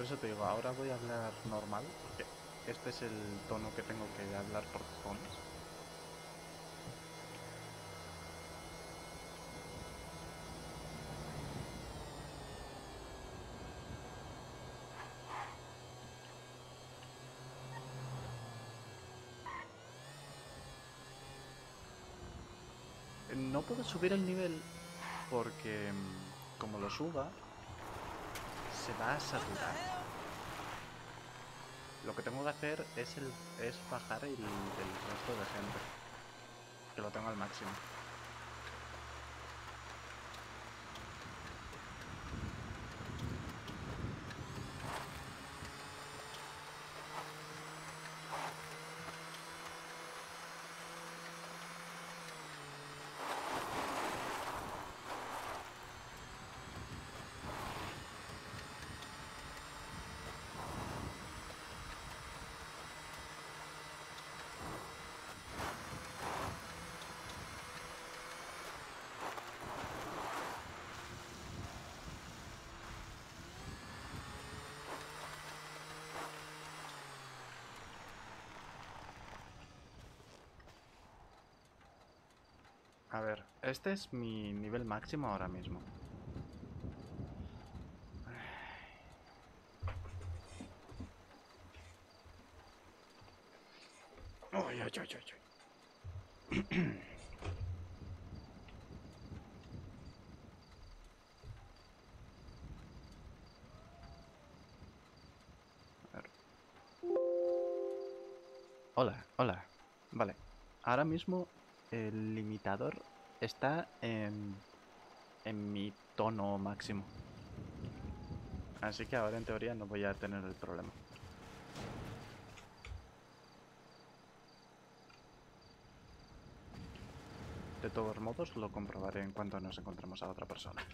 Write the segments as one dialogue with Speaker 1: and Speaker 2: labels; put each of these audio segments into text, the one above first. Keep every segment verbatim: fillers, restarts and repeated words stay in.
Speaker 1: eso te digo, ahora voy a hablar normal, porque este es el tono que tengo que hablar por cojones. No puedo subir el nivel porque mm, como lo suba, se va a saturar. Lo que tengo que hacer es, el, es bajar el del resto de gente, que lo tengo al máximo. A ver, este es mi nivel máximo ahora mismo. Uy, uy, uy, uy, uy. A ver. Hola, hola. Vale. Ahora mismo el limitador está en, en mi tono máximo. Así que ahora en teoría no voy a tener el problema. De todos modos, lo comprobaré en cuanto nos encontremos a otra persona.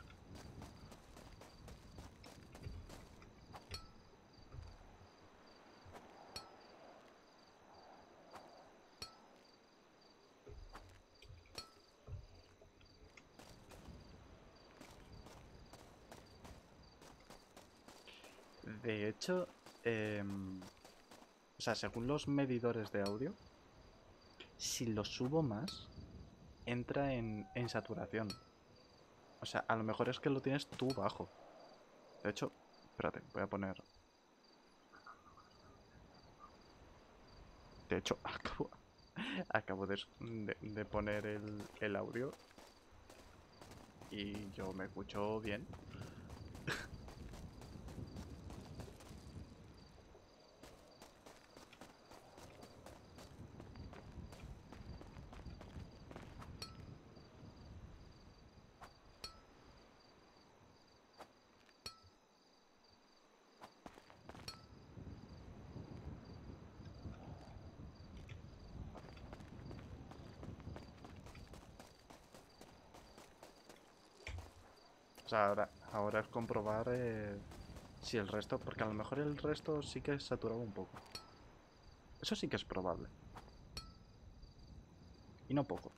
Speaker 1: De hecho, em, o sea, según los medidores de audio, si lo subo más, entra en, en saturación. O sea, a lo mejor es que lo tienes tú bajo. De hecho, espérate, voy a poner... De hecho, acabo, acabo de, de- de poner el, el audio y yo me escucho bien. O sea, ahora, ahora es comprobar eh, si el resto... Porque a lo mejor el resto sí que es saturado un poco. Eso sí que es probable. Y no poco.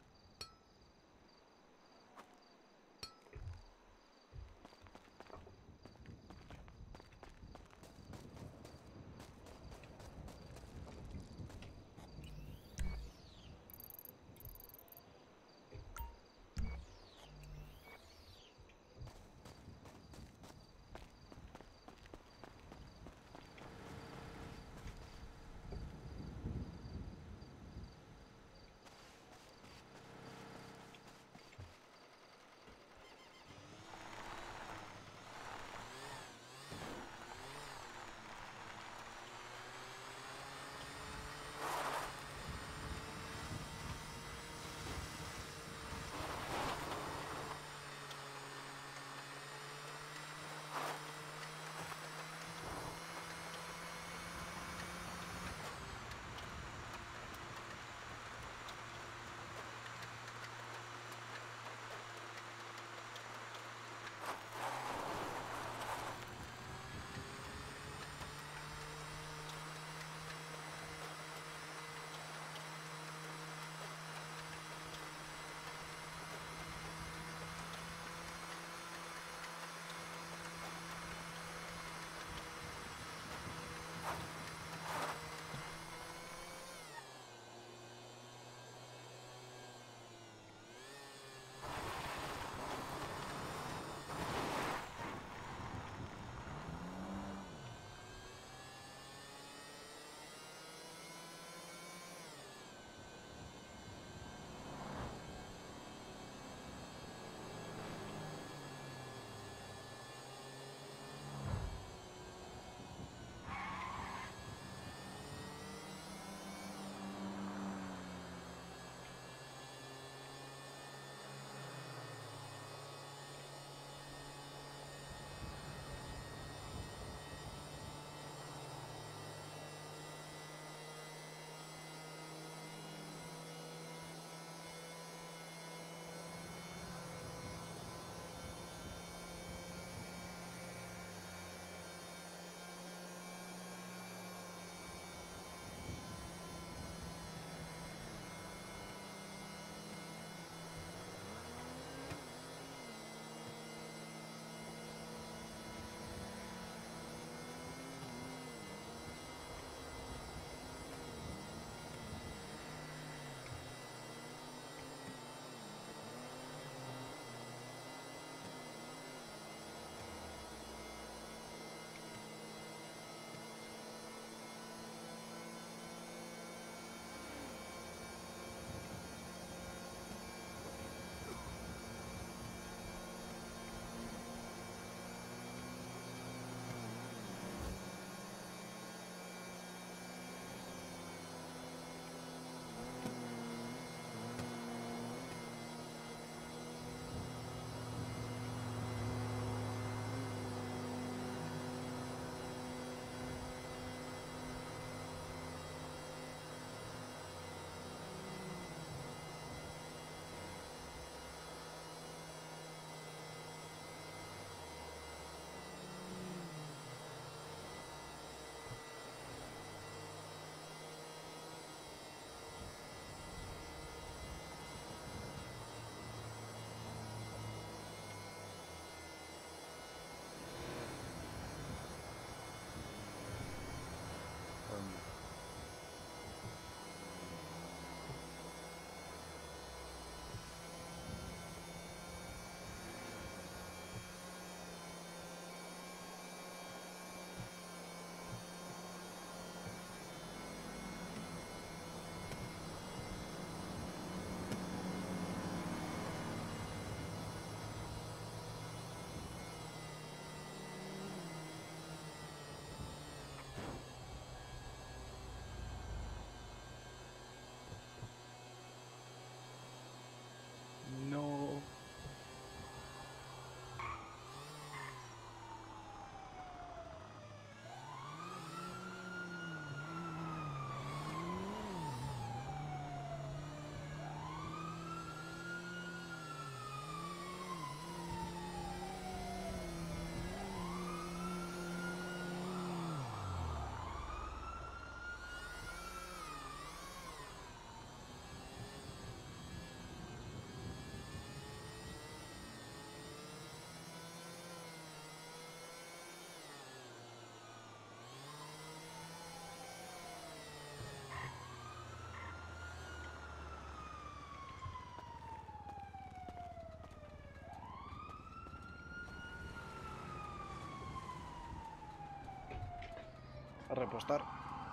Speaker 1: A repostar.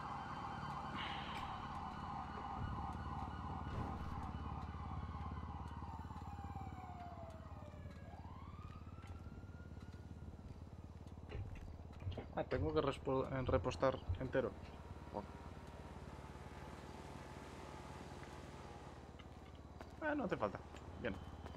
Speaker 1: Ah, tengo que respo- en repostar entero. Oh. Ah, no hace falta. Bien.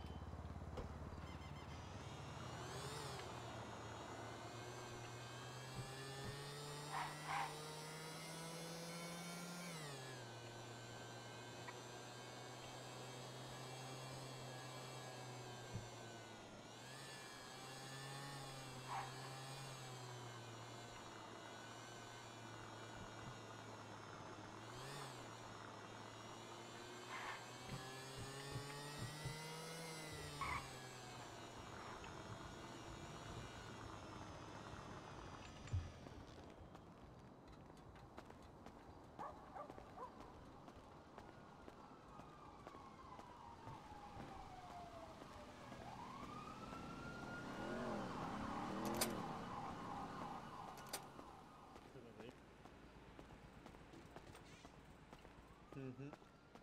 Speaker 2: Uh-huh.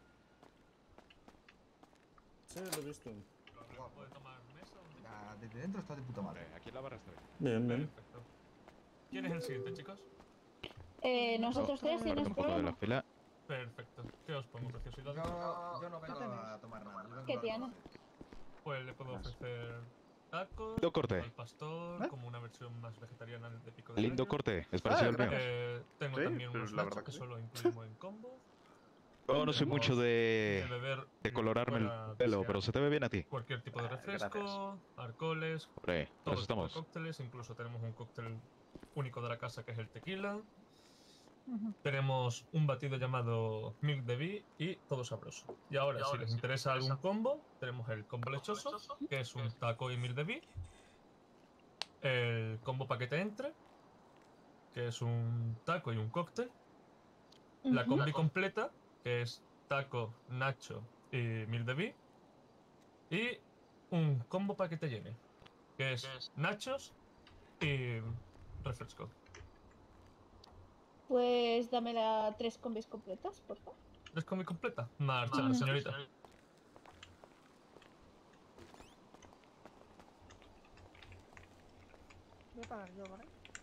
Speaker 2: Sí, lo he visto.
Speaker 3: ¿Puede tomar mesa o no?
Speaker 4: Ya, desde dentro está de puta madre.
Speaker 5: Vale, aquí en la barra estoy.
Speaker 2: Bien, bien.
Speaker 3: Perfecto. ¿Quién es el siguiente, chicos?
Speaker 6: Eh, nosotros tres,
Speaker 5: Parte
Speaker 6: ¿tienes
Speaker 5: un poco de la
Speaker 6: problema?
Speaker 5: fila.
Speaker 3: Perfecto. ¿Qué os pongo, preciosidad?
Speaker 4: Yo, yo no vengo a tomar nada. Yo vengo
Speaker 6: ¿Qué
Speaker 4: a
Speaker 6: tiene?
Speaker 4: recoger.
Speaker 3: Pues le puedo
Speaker 1: Gracias.
Speaker 3: ofrecer tacos,
Speaker 5: Lindo corte.
Speaker 3: al pastor,
Speaker 1: ¿Eh?
Speaker 3: como una versión más vegetariana de pico de
Speaker 5: Lindo
Speaker 3: gallo.
Speaker 5: corte, es parecido
Speaker 1: Ah,
Speaker 5: al mío.
Speaker 1: gracias.
Speaker 3: Eh, tengo
Speaker 1: Sí,
Speaker 3: también
Speaker 1: pero
Speaker 3: unos
Speaker 1: la
Speaker 3: nachos
Speaker 1: verdad
Speaker 3: que
Speaker 1: que sí.
Speaker 3: solo incluimos en combo.
Speaker 5: Yo no soy
Speaker 3: Tenemos
Speaker 5: mucho
Speaker 3: de
Speaker 5: de,
Speaker 3: beber
Speaker 5: de
Speaker 3: lo que
Speaker 5: colorarme el
Speaker 3: pueda
Speaker 5: pelo,
Speaker 3: desear.
Speaker 5: pero se te ve bien a ti.
Speaker 3: Cualquier tipo de
Speaker 1: Ah,
Speaker 3: refresco, alcoholes,
Speaker 5: Hombre, para
Speaker 3: todo
Speaker 5: eso
Speaker 3: tipo de
Speaker 5: estamos.
Speaker 3: cócteles. Incluso tenemos un cóctel único de la casa que es el tequila.
Speaker 6: Ujú.
Speaker 3: Tenemos un batido llamado Milk de Bee y todo sabroso. Y ahora, si les interesa algún combo, tenemos el combo lechoso, que es un taco y Milk de Bee. El combo paquete entre, que es un taco y un cóctel. La
Speaker 6: Ujú.
Speaker 3: combi completa, que es taco, nacho y Milk de Bee. Y un combo paquete llene, que es nachos y refresco.
Speaker 6: Pues dame las tres combis completas, por favor.
Speaker 3: ¿Es combi completa? Marchando,
Speaker 6: Ujú.
Speaker 3: señorita.
Speaker 6: Voy a pagar yo, ¿vale?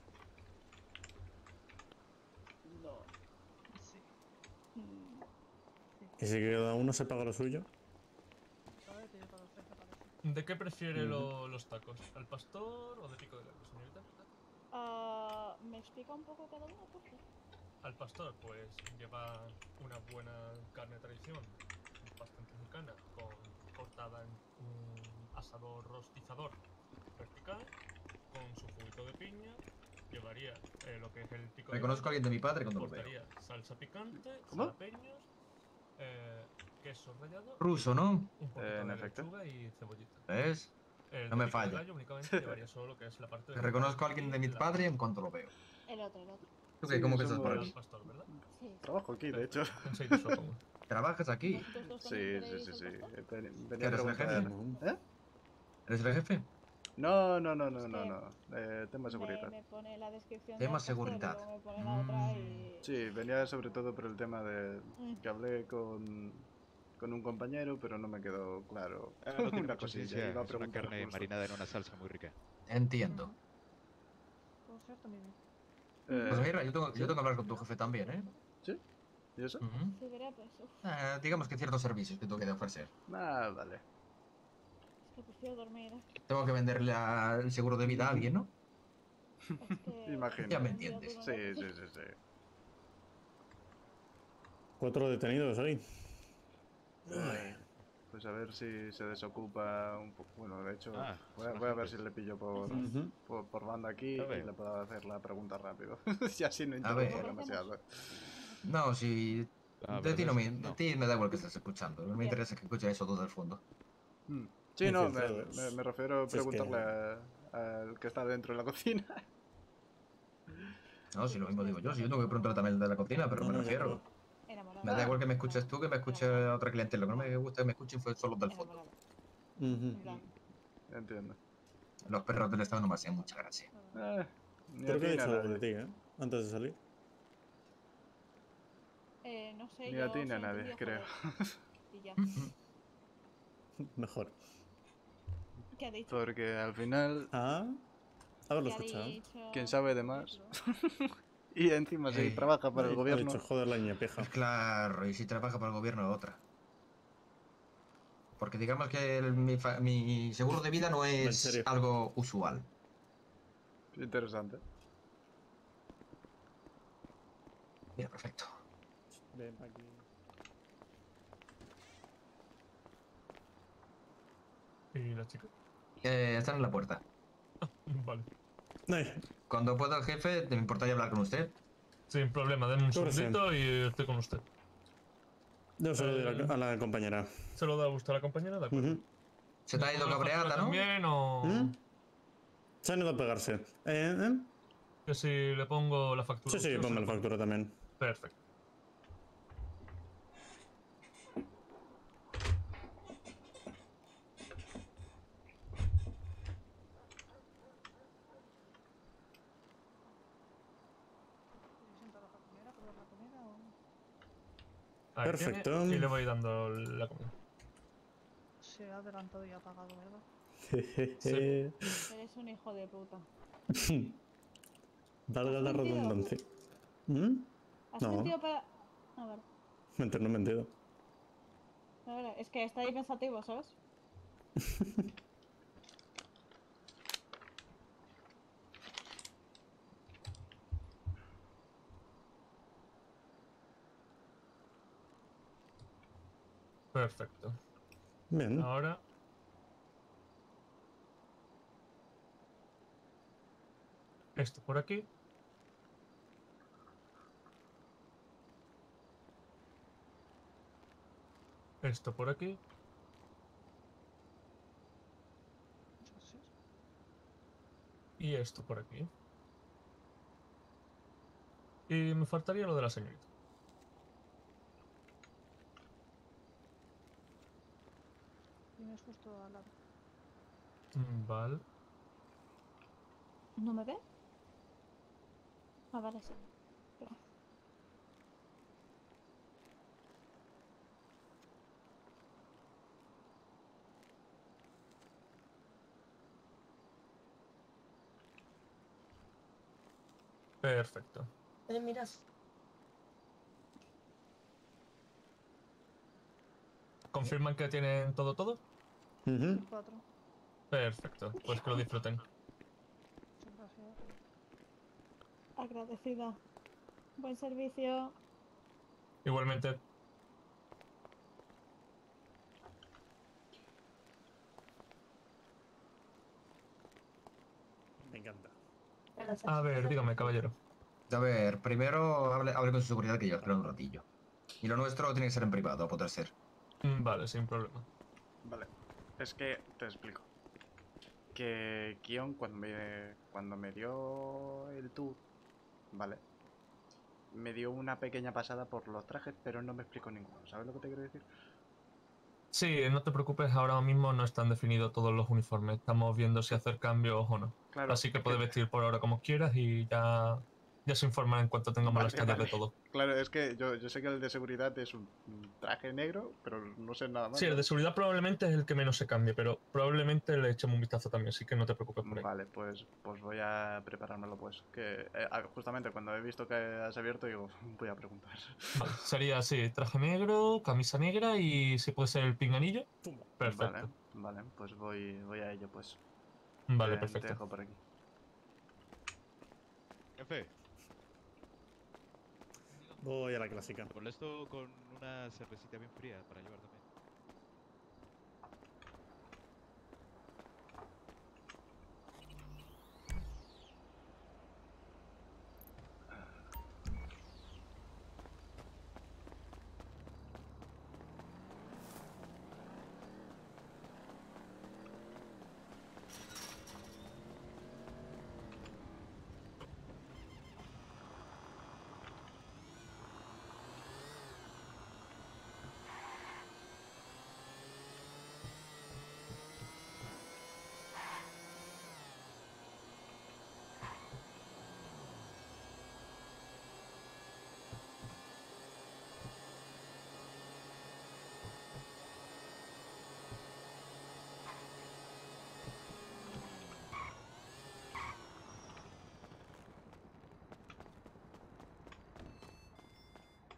Speaker 6: No. Sí. Mm,
Speaker 2: ¿Y si cada uno se paga lo suyo?
Speaker 6: A ver, tiene para los tres, aparece.
Speaker 3: ¿De qué prefiere
Speaker 2: Ujú.
Speaker 3: lo- los tacos? ¿Al pastor o de pico de gallo, señorita?
Speaker 6: Ah, ¿me explica un poco cada uno, por favor?
Speaker 3: Al pastor, pues lleva una buena carne de tradición, bastante mexicana, con, cortada en un asador rostizador vertical, con su juguito de piña. Llevaría eh, lo que es el pico de
Speaker 4: Reconozco a
Speaker 3: gallo,
Speaker 4: alguien de mi padre cuando lo veo.
Speaker 3: cortaría salsa picante,
Speaker 1: ¿Cómo?
Speaker 3: jalapeños, eh, queso rallado,
Speaker 4: Ruso, ¿no?
Speaker 3: un poquito
Speaker 1: Eh, en
Speaker 3: de
Speaker 1: efecto.
Speaker 3: lechuga y cebollita.
Speaker 4: ¿Ves?
Speaker 3: El
Speaker 4: No
Speaker 3: de
Speaker 4: me
Speaker 3: pico de
Speaker 4: falla.
Speaker 3: gallo únicamente llevaría solo lo que es la parte de
Speaker 4: Reconozco a alguien de mi
Speaker 3: la
Speaker 4: padre
Speaker 3: carne.
Speaker 4: en cuanto lo veo.
Speaker 6: El otro, el otro.
Speaker 4: ¿Tú qué?
Speaker 1: Sí,
Speaker 4: ¿Cómo que estás por
Speaker 3: Al
Speaker 1: somos...
Speaker 4: aquí?
Speaker 3: pastor, ¿verdad?
Speaker 6: Sí.
Speaker 1: Trabajo aquí, de hecho.
Speaker 3: Perfecto. Enseguida os lo pongo.
Speaker 4: ¿Trabajas aquí?
Speaker 6: ¿Vosotros dos
Speaker 1: Sí,
Speaker 6: también
Speaker 1: sí,
Speaker 6: queréis
Speaker 1: sí,
Speaker 6: el
Speaker 1: sí.
Speaker 6: pastor?
Speaker 1: Eh, ven-
Speaker 4: ¿Qué
Speaker 1: Venía a
Speaker 4: eres el
Speaker 1: preguntar...
Speaker 4: jefe?
Speaker 1: ¿Eh?
Speaker 4: ¿Eres el jefe?
Speaker 1: No, no, no, no,
Speaker 6: Es
Speaker 1: no,
Speaker 6: que
Speaker 1: no. Eh, tema
Speaker 6: Me,
Speaker 1: seguridad.
Speaker 6: me pone la descripción
Speaker 4: Tema
Speaker 6: del pastor y
Speaker 4: seguridad.
Speaker 6: luego me pone la otra
Speaker 4: Mm.
Speaker 6: y...
Speaker 1: Sí, venía sobre todo por el tema de
Speaker 6: Mm.
Speaker 1: que hablé con, con un compañero, pero no me quedó claro
Speaker 5: Ah, no tiene
Speaker 1: una
Speaker 5: mucha
Speaker 1: cosilla.
Speaker 5: ciencia,
Speaker 1: Iba a
Speaker 5: es una
Speaker 1: preguntar
Speaker 5: carne
Speaker 1: justo.
Speaker 5: marinada en una salsa muy rica.
Speaker 4: Entiendo.
Speaker 6: Ujú. Por cierto, mi bien.
Speaker 1: Eh,
Speaker 4: Pues mira, yo tengo,
Speaker 1: ¿sí?
Speaker 4: yo tengo que hablar con tu jefe también, ¿eh?
Speaker 1: ¿Sí? ¿Y eso?
Speaker 4: Ujú.
Speaker 6: Sí, verá, pues... uf,
Speaker 4: Eh, digamos que ciertos servicios que tengo que ofrecer.
Speaker 1: Ah, vale.
Speaker 6: es que prefiero dormir.
Speaker 4: Tengo que venderle a- el seguro de vida a alguien, ¿no?
Speaker 6: Es que...
Speaker 1: Imagino.
Speaker 4: Ya me
Speaker 6: un día
Speaker 4: entiendes.
Speaker 6: tuve
Speaker 1: Sí,
Speaker 6: una
Speaker 1: sí,
Speaker 6: cosa-
Speaker 1: sí, sí.
Speaker 2: Cuatro detenidos ahí.
Speaker 1: Ay, pues a ver si se desocupa un poco. Bueno, de hecho,
Speaker 5: Ah,
Speaker 1: voy a,
Speaker 5: son
Speaker 1: voy a ver
Speaker 5: agentes.
Speaker 1: si le pillo por,
Speaker 2: Ujú.
Speaker 1: por, por banda aquí
Speaker 5: Ya
Speaker 1: y le
Speaker 5: veo.
Speaker 1: puedo hacer la pregunta rápido. Y así no
Speaker 4: A
Speaker 1: interrumpo
Speaker 4: ver.
Speaker 1: demasiado.
Speaker 4: No, si...
Speaker 5: La
Speaker 4: De ti
Speaker 5: verdad
Speaker 4: no
Speaker 5: es
Speaker 4: me,
Speaker 5: que
Speaker 4: de
Speaker 5: no.
Speaker 4: ti me da igual que estés escuchando. No me
Speaker 6: Bien.
Speaker 4: interesa que escuches eso todo del fondo.
Speaker 1: Hmm. Sí, no, me,
Speaker 2: Infiltrados.
Speaker 1: me- me refiero a
Speaker 2: Si es que-
Speaker 1: preguntarle a- al que está dentro de la cocina.
Speaker 4: No, si
Speaker 6: Sí,
Speaker 4: lo
Speaker 6: pues
Speaker 4: mismo
Speaker 6: que
Speaker 4: digo yo.
Speaker 6: está
Speaker 4: Si yo tengo que preguntar también de la cocina, pero
Speaker 2: No,
Speaker 4: me
Speaker 2: no, ya,
Speaker 4: refiero.
Speaker 2: pero...
Speaker 6: enamorado.
Speaker 4: Me da igual que me escuches
Speaker 6: Enamorado.
Speaker 4: tú que me escuche
Speaker 6: Enamorado.
Speaker 4: otra clientela. Lo que no me gusta que me escuchen fue solo del fondo.
Speaker 6: Enamorado.
Speaker 2: Ujú.
Speaker 6: En plan...
Speaker 1: Entiendo.
Speaker 4: Los perros del estado no me hacían mucha gracia.
Speaker 6: no, no, no.
Speaker 1: Eh, ni a
Speaker 2: Creo que
Speaker 1: ti
Speaker 2: he
Speaker 1: ni a
Speaker 2: dicho algo
Speaker 1: nadie.
Speaker 2: de ti, ¿eh? Antes de salir.
Speaker 6: no sé,
Speaker 1: Ni
Speaker 6: yo
Speaker 1: a ti ni a
Speaker 6: solo
Speaker 1: nadie,
Speaker 6: entendía
Speaker 1: creo.
Speaker 6: joder. Y ya.
Speaker 2: Mejor.
Speaker 6: ¿Qué ha dicho?
Speaker 1: Porque al final,
Speaker 2: Ah, haberlo
Speaker 6: ¿Qué ha
Speaker 2: escuchado.
Speaker 6: dicho?
Speaker 1: ¿quién sabe de más?
Speaker 6: Joderlo.
Speaker 1: Y encima si
Speaker 4: Eh,
Speaker 1: trabaja para el
Speaker 2: Ha
Speaker 1: gobierno.
Speaker 2: dicho, joder, la niña pija.
Speaker 4: Claro, y si trabaja para el gobierno, otra. Porque digamos que el- mi, fa- mi seguro de vida no
Speaker 2: En
Speaker 4: es
Speaker 2: serio.
Speaker 4: algo usual.
Speaker 1: Interesante.
Speaker 4: Mira, perfecto.
Speaker 2: Ven pa' aquí.
Speaker 3: ¿Y la chica?
Speaker 4: Eh, están en la puerta.
Speaker 3: Vale.
Speaker 2: Ay,
Speaker 4: Cuando pueda el jefe, ¿te importaría hablar con usted?
Speaker 3: Sin problema, denme un
Speaker 2: Cóbrese.
Speaker 3: segundito y estoy con usted.
Speaker 2: yo se lo digo
Speaker 3: Eh,
Speaker 2: a la compañera.
Speaker 3: ¿Se lo da a usted a la compañera? De acuerdo.
Speaker 2: Ujú.
Speaker 4: Se te ha
Speaker 3: ¿Le
Speaker 4: ido
Speaker 3: pongo la
Speaker 4: cabreada,
Speaker 3: factura
Speaker 4: ¿no?
Speaker 3: también o...?
Speaker 2: ¿Mm? Se han ido a pegarse. ¿Eh? ¿Eh?
Speaker 3: Que si le pongo la factura
Speaker 2: Sí,
Speaker 3: a
Speaker 2: sí,
Speaker 3: usted o se
Speaker 2: ponme
Speaker 3: la
Speaker 2: la
Speaker 3: pongo.
Speaker 2: factura también.
Speaker 3: Perfecto.
Speaker 6: ¿Siento la comida? ¿Probar la comida o...?
Speaker 3: Ahí
Speaker 2: Perfecto.
Speaker 3: tiene, y le voy dando la comida.
Speaker 6: Se ha adelantado y ha pagado, ¿verdad?
Speaker 2: Jejeje.
Speaker 6: Eres un hijo de puta.
Speaker 2: Valga
Speaker 6: ¿Has
Speaker 2: la
Speaker 6: mentido?
Speaker 2: redundancia. ¿Mm?
Speaker 6: ¿Has
Speaker 2: No.
Speaker 6: mentido para...? A ver,
Speaker 2: Mentir no he mentido.
Speaker 6: a ver, es que está ahí pensativo, ¿sabes?
Speaker 3: Perfecto.
Speaker 2: Bien.
Speaker 3: Ahora... Esto por aquí. Esto por aquí.
Speaker 6: Gracias.
Speaker 3: Y esto por aquí. Y me faltaría lo de la señorita.
Speaker 6: Tienes justo al lado.
Speaker 3: Mm, Vale.
Speaker 6: ¿No me ve? Ah, vale, sí. Espera.
Speaker 3: Perfecto.
Speaker 7: Eh, miras.
Speaker 3: ¿Confirman que tienen todo todo?
Speaker 2: Ujú.
Speaker 6: Cuatro.
Speaker 3: Perfecto. Pues que lo disfruten.
Speaker 6: Muchas gracias. Agradecida. Buen servicio.
Speaker 3: Igualmente.
Speaker 2: Me encanta.
Speaker 7: Gracias.
Speaker 3: A ver, dígame, caballero.
Speaker 4: A ver, primero hable, hable con su seguridad que yo espero un ratillo. Y lo nuestro tiene que ser en privado, a poder ser.
Speaker 3: Mm, Vale, sin problema.
Speaker 1: Vale. Es que te explico. Que Kion cuando me, cuando me dio el tour, ¿vale? Me dio una pequeña pasada por los trajes, pero no me explicó ninguno. ¿Sabes lo que te quiero decir?
Speaker 3: Sí, no te preocupes, ahora mismo no están definidos todos los uniformes. Estamos viendo si hacer cambios o no.
Speaker 1: Claro,
Speaker 3: Así que
Speaker 1: es
Speaker 3: puedes vestir por ahora como quieras y ya, ya se informará en cuanto tengamos las
Speaker 1: Vale,
Speaker 3: tallas de
Speaker 1: vale.
Speaker 3: todo.
Speaker 1: Claro, es que yo, yo sé que el de seguridad es un un traje negro, pero no sé nada más.
Speaker 3: Sí, el de
Speaker 1: ¿sabes?
Speaker 3: seguridad probablemente es el que menos se cambie, pero probablemente le echemos un vistazo también, así que no te preocupes por ahí.
Speaker 1: Vale, pues, pues voy a preparármelo pues. Que eh, ah, justamente cuando he visto que has abierto, digo, voy a preguntar.
Speaker 3: Vale, sería así, traje negro, camisa negra y si puede ser el pinganillo.
Speaker 2: Tumba.
Speaker 3: Perfecto.
Speaker 1: Vale, vale, pues voy, voy a ello pues.
Speaker 3: Vale,
Speaker 1: Te, te
Speaker 3: perfecto.
Speaker 1: dejo por aquí.
Speaker 5: Jefe,
Speaker 2: Voy a la clásica.
Speaker 5: te molesto con una cervecita bien fría para llevar también.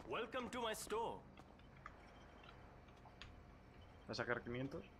Speaker 7: Welcome to my store.
Speaker 1: ¿Va a sacar quinientos?